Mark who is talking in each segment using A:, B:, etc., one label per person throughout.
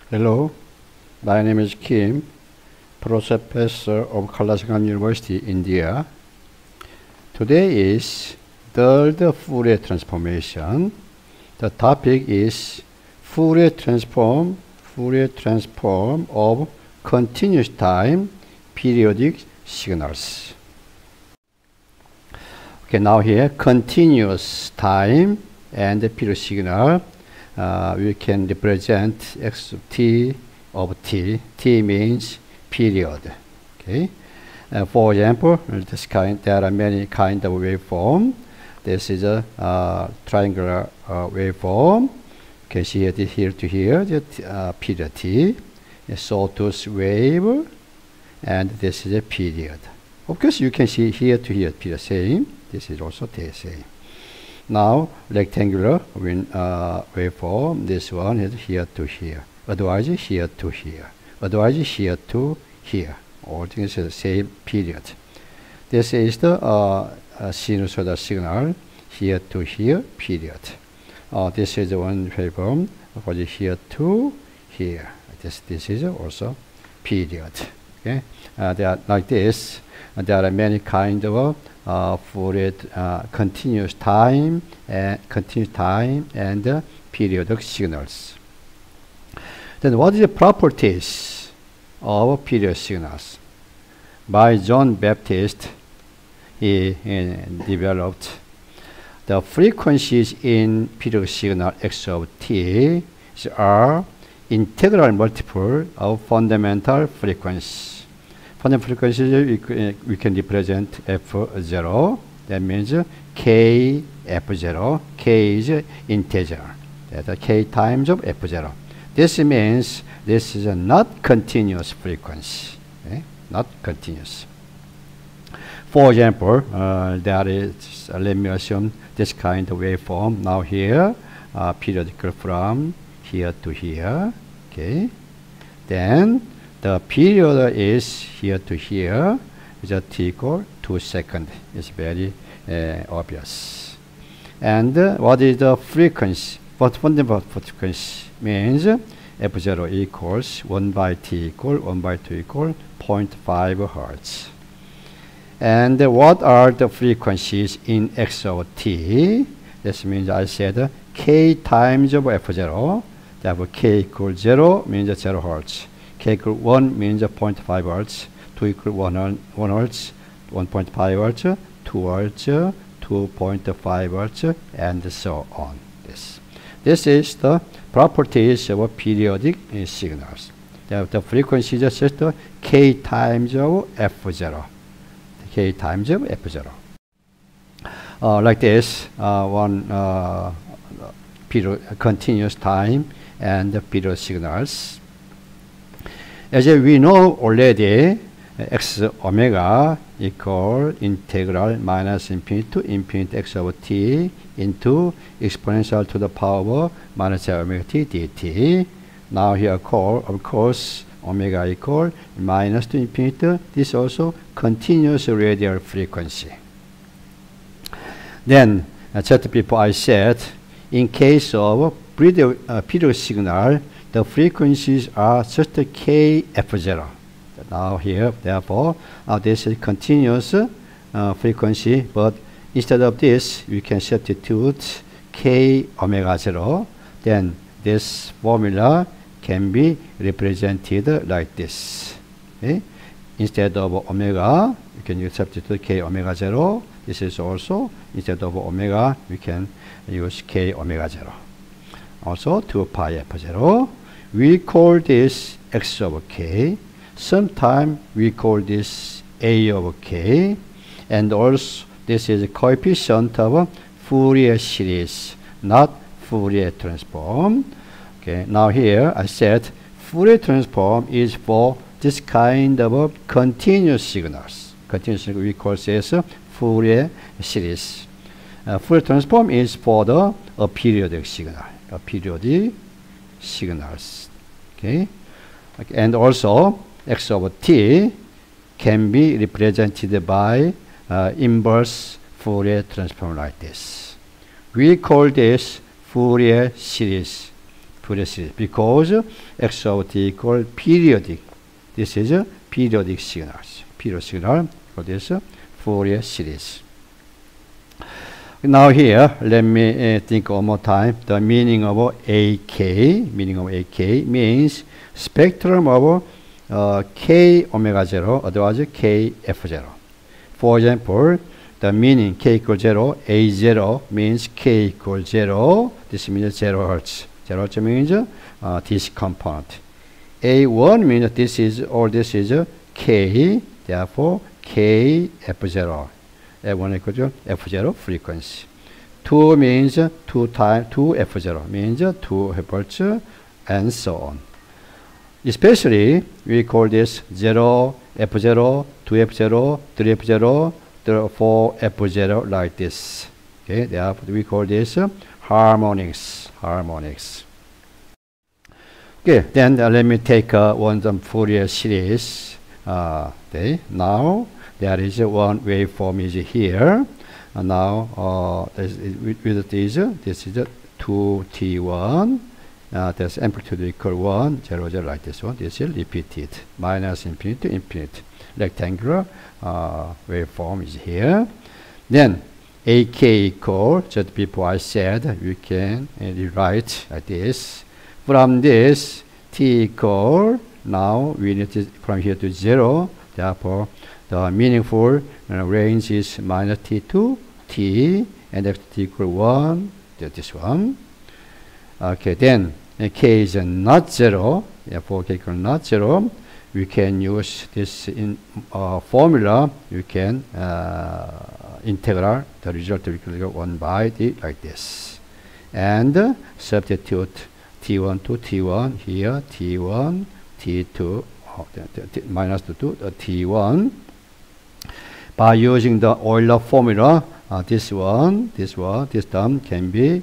A: Hello, my name is Kim, professor of Kalasangan University, India. Today is third Fourier transformation. The topic is Fourier transform of continuous time periodic signals. Okay, now here continuous time and period signal. We can represent x of t of t. T means period. Okay. For example, there are many kind of waveform. This is a triangular waveform. You can see it here to here, the period t. A sawtooth wave, and this is a period. Of course, you can see here to here period same. This is also the same. Now, rectangular waveform, this one is here to here. Otherwise, here to here. Otherwise, here to here. All things are the same period. This is the sinusoidal signal, here to here, period. This is one waveform for the here to here. This is also period. Okay, they are like this. There are many kind of Fourier continuous time and periodic signals. Then what is the properties of periodic signals? By John Baptist, he developed the frequencies in periodic signal x of t are integral multiple of fundamental frequency. Fundamental frequency we can represent f0. That means k f0. K is integer. That's k times of f0. This means this is a not continuous frequency. Okay? Not continuous. For example, there is, let me assume this kind of waveform. Now here, periodical from here to here. Okay. Then the period is here to here, is a t equal 2 seconds. It's very obvious. And what is the frequency? What fundamental frequency means f0 equals 1 by t equal 1 by 2 equal 0.5 hertz. And what are the frequencies in x of t? This means I said k times of f0. Therefore k equals 0 means 0 hertz. K equal 1 means 0.5 hertz, 2 equal 1 hertz, 1.5 hertz, 2 hertz, 2.5 hertz, and so on. This is the properties of periodic signals. The frequency is just k times of f0. K times of f0. Like this, one period, continuous time and period signals. As we know already, x omega equal integral minus infinity to infinity x over t into exponential to the power of minus omega t dt. Now here of course omega equal minus to infinity. This also continuous radial frequency. Then just before I said, in case of period signal, the frequencies are just k f0. Now here, therefore, this is continuous frequency, but instead of this, we can substitute k omega 0. Then this formula can be represented like this. Okay? Instead of omega, you can substitute k omega 0. This is also, instead of omega, we can use k omega 0. Also 2 pi f0. We call this x over k. Sometimes we call this a over k. And also this is a coefficient of Fourier series, not Fourier transform. Okay, now here I said Fourier transform is for this kind of continuous signals. Continuous signals we call this Fourier series. Fourier transform is for the periodic signal. Periodic signals. Okay, and also x over t can be represented by inverse Fourier transform like this. We call this Fourier series. Fourier series, because x of t equal periodic. This is a periodic signals. Periodic signal for this Fourier series. Now here, let me think one more time. The meaning of AK, means spectrum of k omega 0, otherwise k f0. For example, the meaning k equals 0, A0 means k equals 0. This means 0 hertz. 0 hertz means this component. A1 means this is k, therefore k f0. A1 equals to f0 frequency. 2 means 2 f0 means 2 hertz, and so on. Especially we call this 0 f0, 2 f0, 3 f0, 4 f0 like this. Okay, therefore we call this harmonics. Okay, then let me take one Fourier series. Okay, now there is one waveform is here. Now this is 2t1. There's amplitude equal 1, 0, 0 like this one. This is repeated. Minus infinity to infinity. Rectangular waveform is here. Then AK equal, just before I said, we can rewrite like this. From this, t equal, now we need to from here to 0. Therefore, the meaningful range is minus t to t, and x equal 1, this one. Okay, then k is not 0, therefore k equal not 0. We can use this in formula. You can integral the result equal 1 by t like this, and substitute t1 to t1 here, t1, t2, minus 2 to t1. By using the Euler formula, this term can be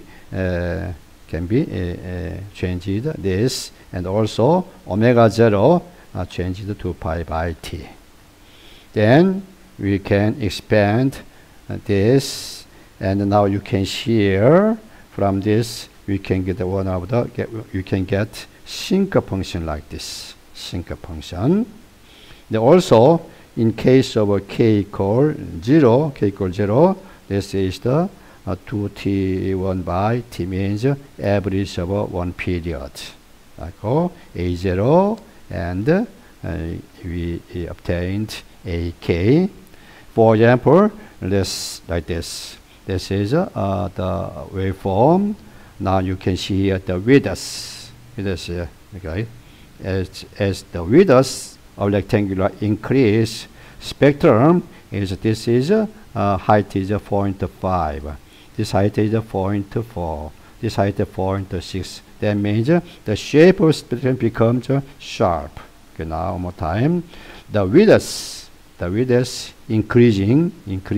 A: changed this, and also omega 0 changed to pi by t. Then we can expand this, and now you can share from this. We can get one of the you can get sinc function like this, sinc function. Then also, in case of k equal 0, this is the 2t1 by t means average of one period. Like A0, and we obtained AK. For example, like this. This is the waveform. Now you can see here the width. Okay, as the width of rectangular increase, spectrum is this is height is 4.5. This height is 4.4. This height is 4.6. That means the shape of spectrum becomes sharp. Okay, now one more time. The width increasing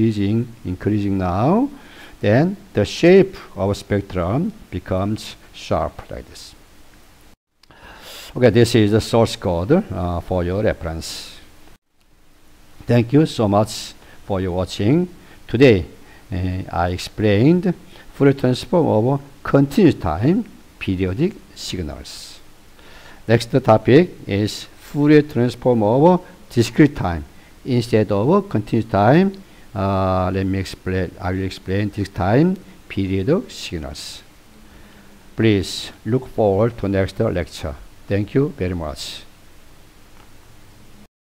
A: now. Then the shape of spectrum becomes sharp like this. Okay, this is the source code for your reference. Thank you so much for your watching. Today I explained Fourier transform of continuous time periodic signals. Next topic is Fourier transform of discrete time instead of continuous time. Let me explain. I will explain this time periodic signals. Please look forward to next lecture. Thank you very much.